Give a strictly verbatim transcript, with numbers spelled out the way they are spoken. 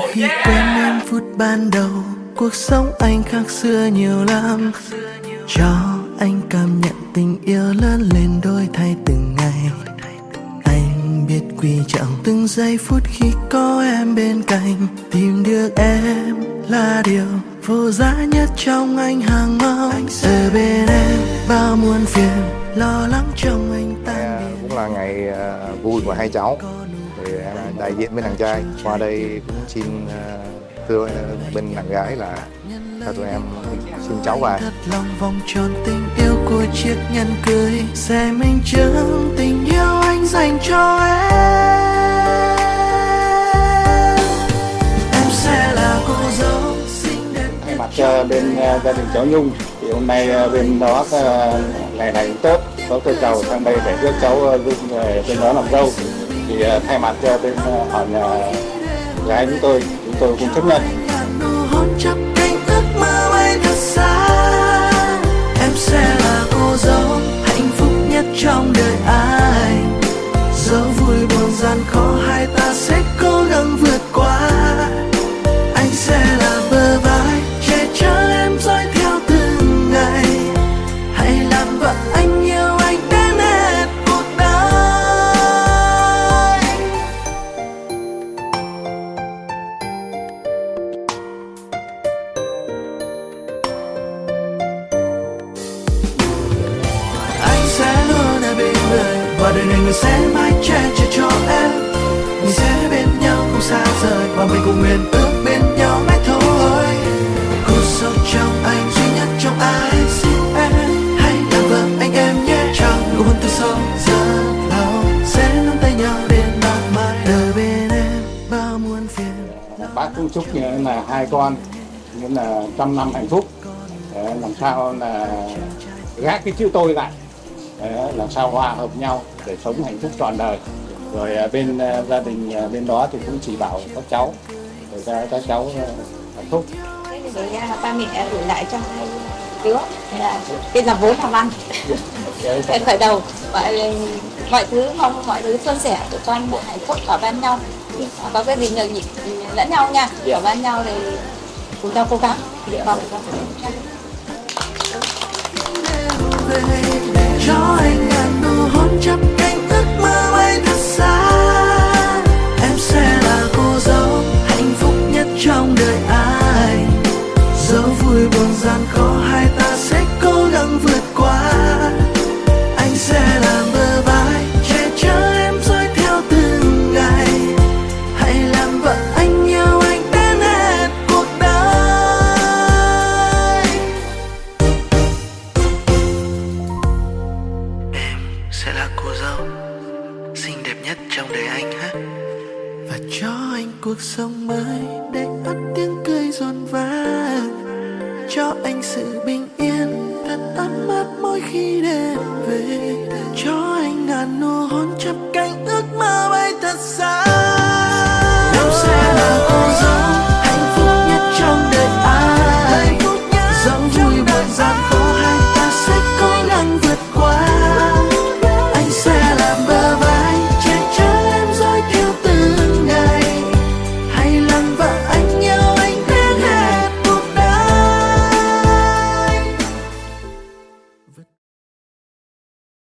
khi quên em phút ban đầu, cuộc sống anh khác xưa nhiều lắm. Cho anh cảm nhận tình yêu lớn lên đổi thay từng ngày. Anh biết quý trọng từng giây phút khi có em bên cạnh. Tìm được em là điều vô giá nhất trong anh hàng mong. Ở bên em bao muôn phiền, lo lắng trong anh tan biến. Cũng là ngày uh, vui của hai cháu. Thì uh, đại diện bên đàn trai qua đây cũng xin uh, thưa uh, bên đàn gái là cho tụi em xin cháu về. Thật lòng vòng tròn tình yêu của chiếc nhẫn cưới sẽ minh chứng tình yêu anh dành cho em. Em sẽ là cô dâu xinh đẹp nhất. Mặt cho bên uh, gia đình cháu Nhung thì hôm nay uh, bên đó uh, ngày này cũng tốt, có cơ cầu sang đây để rước cháu uh, Nhung về bên đó làm dâu. Thì uh, thay mặt cho bên uh, họ nhà gái chúng tôi, chúng tôi cũng chấp nhận. Em sẽ là cô dâu hạnh phúc nhất trong đời anh. Dẫu vui buồn gian khó hai ta sẽ cố gắng vượt qua. Anh sẽ là bờ vai che chở em dõi theo từng ngày. Hãy làm vợ anh yêu anh đến hết cuộc đời. Anh sẽ luôn ở bên người và đời này người sẽ mãi che chở cho em. Mình sẽ bên nhau không xa rời và mình cùng nguyện ước bên nhau mãi thôi. Cô dâu trong anh duy nhất trong ai xin em hãy làm vợ anh em nhé. Trong nụ hôn từ sâu rất lâu sẽ nắm tay nhau đến mãi mãi. Đời bên em bao muôn phiền. Bác cũng chúc như là hai con như là trăm năm hạnh phúc, để làm sao là gác cái chữ tôi lại, để làm sao hòa hợp nhau để sống hạnh phúc trọn đời. Rồi bên uh, gia đình uh, bên đó thì cũng chỉ bảo các cháu để cho các cháu uh, hạnh phúc. Để uh, ba mẹ gửi lại cho hai đứa là cái là vốn làm ăn. Em khởi đầu mọi mọi thứ mong mọi thứ suôn sẻ tụi con hạnh phúc ở bên nhau, có cái gì nhường nhịn lẫn nhau nha, ở bên nhau thì cùng nhau cố gắng. Vâng. Cho anh ngàn nụ hôn chắp cánh ước mơ bay thật xa. Em sẽ là cô dâu hạnh phúc nhất trong đời anh. Dẫu vui buồn gian khó hai ta sẽ cố gắng vượt qua. Anh sẽ làm bờ vai che chở em dõi theo từng ngày. Hãy làm vợ anh yêu anh đến hết cuộc đời. Em sẽ là cô dâu xinh đẹp nhất trong đời anh ha. Và cho anh cuộc sống mới để cất tiếng cười rộn vang. Cho anh sự bình yên thật ấm áp mỗi khi đêm về. Cho anh ngàn nụ hôn chắp cánh ước mơ bay thật xa.